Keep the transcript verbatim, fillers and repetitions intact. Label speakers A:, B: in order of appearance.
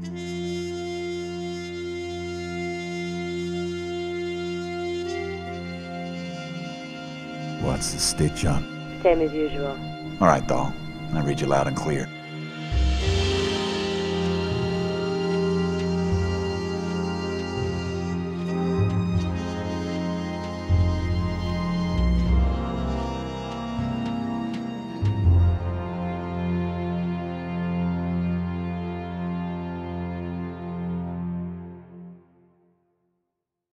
A: What's the stitch on?
B: Same as usual.
A: All right, doll. I read you loud and clear.